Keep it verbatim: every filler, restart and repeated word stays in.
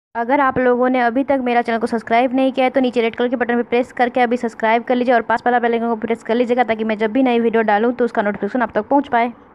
अगर आप लोगों ने अभी तक मेरा चैनल को सब्सक्राइब नहीं किया है तो नीचे रेड कलर के बटन पे प्रेस करके अभी सब्सक्राइब कर लीजिए और पास वाला बेल आइकन को प्रेस कर लीजिएगा, ताकि मैं जब भी नई वीडियो डालूँ तो उसका नोटिफिकेशन आप तक पहुँच पाए।